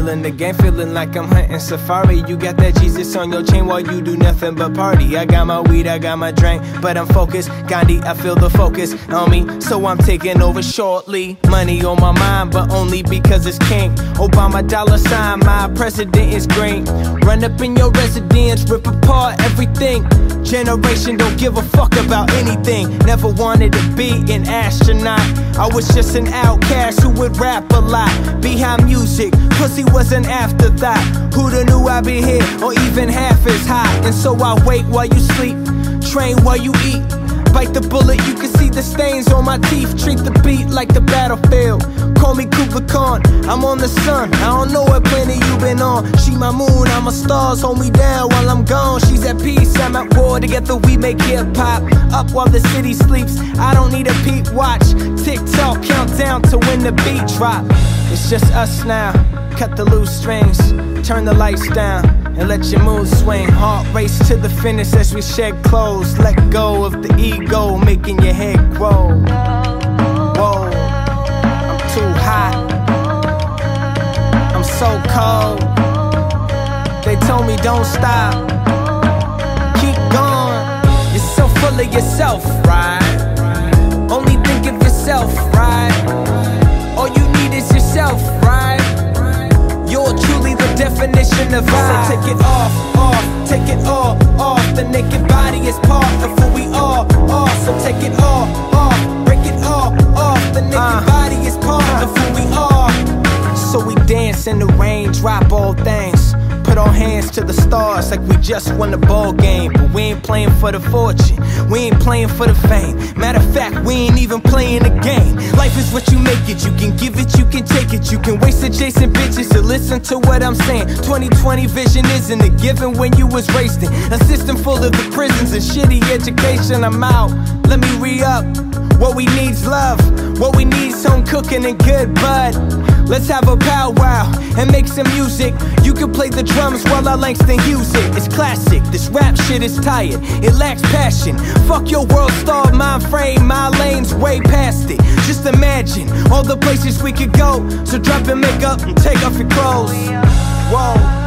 in the game, feeling like I'm hunting safari. You got that Jesus on your chain while you do nothing but party. I got my weed, I got my drink, but I'm focused. Gandhi, I feel the focus on me, so I'm taking over shortly. Money on my mind, but only because it's king. Obama $sign, my president is green. Run up in your residence, rip apart everything. Generation don't give a fuck about anything. Never wanted to be an astronaut. I was just an outcast who would rap a lot. Behind music, pussy was an afterthought. Who'da knew I'd be here, or even half as hot? And so I wait while you sleep, train while you eat. Bite the bullet, you can see the stains on my teeth. Treat the beat like the battlefield. Call me Kublai Khan, I'm on the sun. I don't know what planet you been on. She my moon, I'm a stars. Hold me down while I'm gone. She's at peace, I'm at war. Together we make hip-hop. Up while the city sleeps, I don't need a peep watch. Tick-tock, countdown to when the beat drop. It's just us now, cut the loose strings. Turn the lights down and let your mood swing. Heart race to the finish as we shed clothes. Let go of the ego, making your head grow. Whoa, I'm too hot, I'm so cold. They told me don't stop, keep going. You're so full of yourself, right? Only think of yourself, right? All you need is yourself, right? You're truly the definition of vibe. So take it off, take it all off. The naked body is part of who we are. So take it all off, break it all off. The naked body is part of who we are. So we dance in the rain, drop all things. Put our hands to the stars like we just won the ball game. But we ain't playing for the fortune, we ain't playing for the fame. Matter of fact, we ain't even playing the game. Life is what you make it, you can give it, you can take it. You can waste it chasing bitches to listen to what I'm saying. 2020 vision isn't a given when you was raised in a system full of the prisons and shitty education. I'm out, let me re-up. What we need's love, what we need's home cooking and good bud. Let's have a powwow and make some music. You can play the drums while I Langston Hughes it. It's classic, this rap shit is tired, it lacks passion. Fuck your world star mind frame, my lane's way past it. Just imagine all the places we could go. So drop your makeup and take off your clothes. Whoa.